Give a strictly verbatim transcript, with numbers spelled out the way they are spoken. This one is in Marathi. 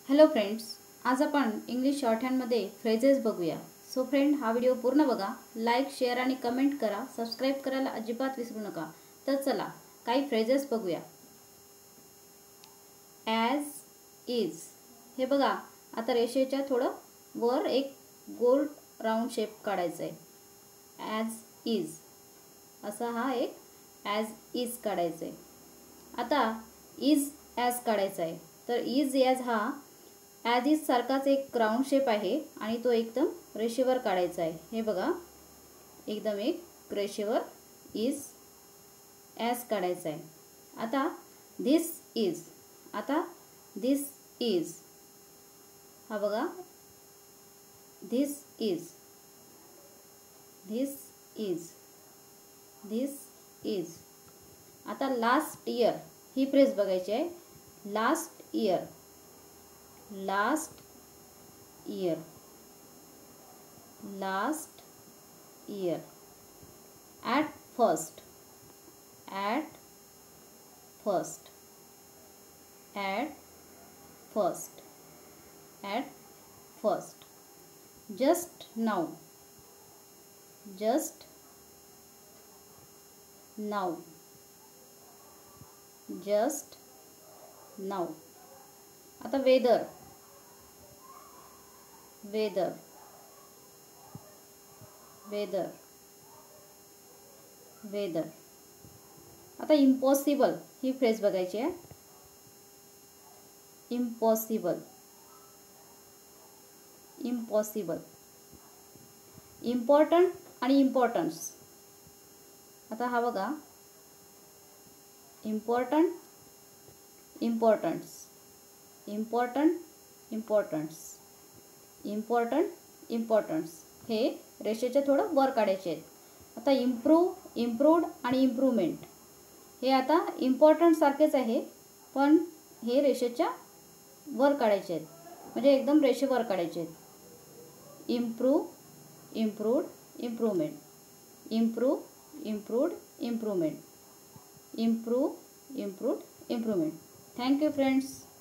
हॅलो फ्रेंड्स, आज आपण इंग्लिश शॉर्टहँडमध्ये फ्रेजेस बघूया. सो फ्रेंड, हा व्हिडिओ पूर्ण बघा. लाईक, शेअर आणि कमेंट करा. सबस्क्राईब करायला अजिबात विसरू नका. तर चला काही फ्रेजेस बघूया. As is. हे बघा, आता रेषेच्या थोडं वर एक गोल राऊंड शेप काढायचा आहे. ॲज इज असा हा एक ॲज इज काढायचा आहे. आता इज ॲज काढायचा आहे. तर इज ॲज हा ॲज इज सारखाच एक राऊंड शेप आहे आणि तो एकदम रेषेवर काढायचा आहे. हे बघा, एकदम एक रेषेवर इज ॲज काढायचा आहे. आता धिस इज. आता धिस इज हा बघा, this is, this is, this is. आता लास्ट इयर ही फ्रेज बघायची आहे. Last year, last year, last year. At first, at first, at first, at first. Just now, just now, just now. आता वेदर, वेदर, वेदर, वेदर. आता इम्पॉसिबल ही फ्रेज बघायची आहे. Impossible, impossible. इम्पॉर्टंट आणि इम्पॉर्टन्स. आता हा बघा, important, importance, important, importance, important, importance. हे रेषेच्या थोडं वर काढायचे आहेत. आता इम्प्रूव्ह, इम्प्रूव्ड आणि इम्प्रूव्हमेंट. हे आता इम्पॉर्टंट सारखेच आहे, पण हे रेषेच्या वर काढायचे आहेत, म्हणजे एकदम रेषेवर काढायचे आहेत. Improve, improved, improvement, improve, improved, improvement, improve, improved, improvement. Thank you friends.